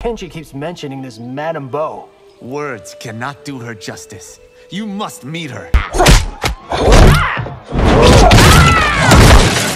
Kenji keeps mentioning this Madame Bo. Words cannot do her justice. You must meet her.